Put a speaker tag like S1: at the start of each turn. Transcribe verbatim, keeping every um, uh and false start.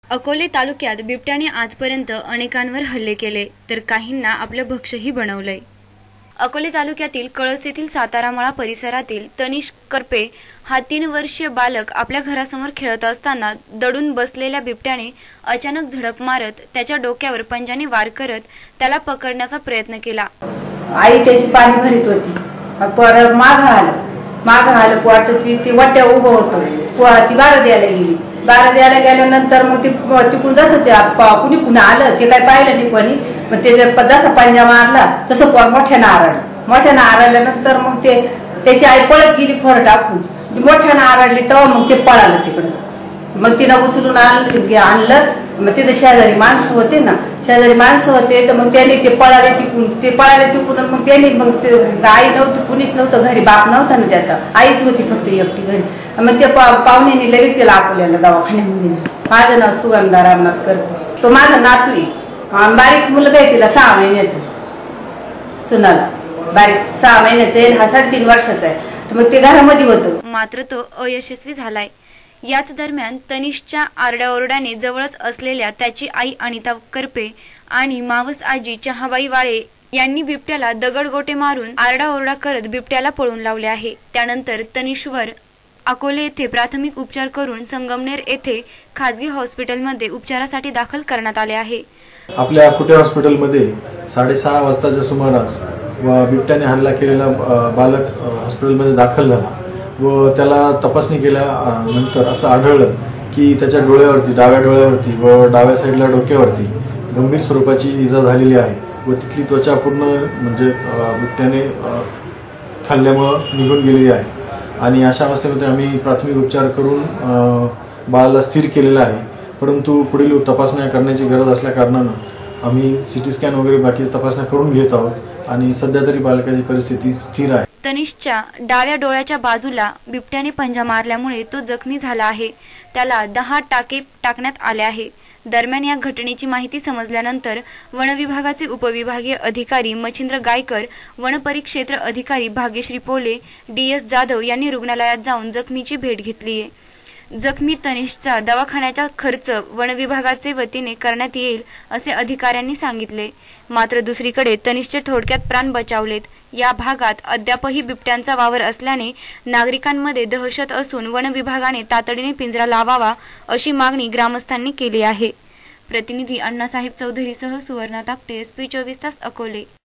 S1: अकोले तालुक्यात बिबट्याने आजपर्यंत अनेकांवर हल्ले केले तर काहींना आपलं भक्ष्यही बनवलंय। अकोले तालुक्यातील कळस येथील सातारामळा परिसरातील तनिष्क करपे हा तीन वर्षीय बालक आपल्या घरासमोर खेळत असताना दडून बसलेल्या बिबट्याने अचानक झडप मारत त्याच्या डोक्यावर पंजाने वार करत त्याला पकडण्याचा प्रयत्न केला।
S2: आई त्याची पाणी भरीत होती, पर माग आलं माग आलं वाटत ती ती वाट्या उभं होतं, ती बारा द्यायला गेली। बारा द्यायला गेल्यानंतर मग ती तिकून जसं ते कुणी कुणी आलं ते काय पाहिलं नाही कोणी, मग ते जसा पंजा मारला तसं पोर मोठ्यानं आरडलं। मोठ्यानं आरडल्यानंतर मग ते त्याची आई पळत गेली फोर टाकून, मोठ्यानं आरडली तेव्हा मग ते पळालं तिकडं। मग तिला उचलून आणलं आणलं मग तिथे शेजारी माणसं होते ना, शेजारी माणसं होते तर मग त्याने ते पळाले तिकून ते पळाले तिकून मग त्याने मग ते आई नव्हतं, कुणीच नव्हतं घरी, बाप नव्हता ना त्याचा, आईच होती फक्त एकटी घरी। मग ते पाहुण्याने लगेच त्याला अकोल्याला दवाखान्यामध्ये। माझं नाव सुगंधा रामनाथ करपे, तो माझा नातू आहे, बारीक मुलगा आहे तिला सहा महिन्याचा, सुनाला बारीक सहा महिन्याचा आहे, हा साडेतीन वर्षाचा आहे। मग ते घरामध्ये होतं,
S1: मात्र तो अयशस्वी झालाय। याच दरम्यान तनिष्कच्या आरडाओरड्याने जवळच असलेल्या त्याची आई अनिता करपे आणि मावस आजी चहाबाई वाळे यांनी बिबट्याला दगडगोटे मारून आरडाओरडा करत बिबट्याला पळून लावले आहे। त्यानंतर तनिष्कवर अकोले येथे प्राथमिक उपचार करून संगमनेर येथे खासगी हॉस्पिटलमध्ये उपचारासाठी दाखल करण्यात आले आहे।
S3: आपल्या अकोटे हॉस्पिटलमध्ये साडेसहा वाजताच्या सुमारास बिबट्याने हल्ला केलेला बालक हॉस्पिटलमध्ये दाखल झाला व त्याला तपासणी केल्यानंतर असं आढळलं की त्याच्या डोळ्यावरती, डाव्या डोळ्यावरती व डाव्या साईडला डोक्यावरती गंभीर स्वरूपाची इजा झालेली आहे व तिथली त्वचा पूर्ण म्हणजे बिबट्याने खाल्ल्यामुळं निघून गेलेली आहे। आणि अशा अवस्थेमध्ये आम्ही प्राथमिक उपचार करून बाळाला स्थिर केलेला आहे, परंतु पुढील तपासण्या करण्याची गरज असल्या कारणानं आम्ही सिटी स्कॅन वगैरे बाकी तपासण्या करून घेत आहोत आणि सध्या तरी बालकाची परिस्थिती स्थिर आहे।
S1: तनिष्कच्या डाव्या डोळ्याच्या बाजूला बिबट्याने पंजा मारल्यामुळे तो जखमी झाला आहे, त्याला दहा टाके टाकण्यात आले आहे। दरम्यान या घटनेची माहिती समजल्यानंतर वन विभागाचे उपविभागीय अधिकारी मच्छिंद्र गायकर, वन परिक्षेत्र अधिकारी भाग्यश्री पोले, डी एस जाधव यांनी रुग्णालयात जाऊन जखमीची भेट घेतली आहे। जखमी तनिष्कचा दवाखान्याचा खर्च वन विभागाचे वतीने करण्यात येईल असे अधिकाऱ्यांनी सांगितले। मात्र दुसरीकडे तनिष्कचे थोडक्यात प्राण बचावलेत। या भागात अद्यापही बिबट्यांचा वावर असल्याने नागरिकांमध्ये दहशत असून वन विभागाने तातडीने पिंजरा लावावा अशी मागणी ग्रामस्थांनी केली आहे। प्रतिनिधी अण्णासाहेब चौधरीसह सुवर्णा तापटे, एस पी चोवीस तास, अकोले।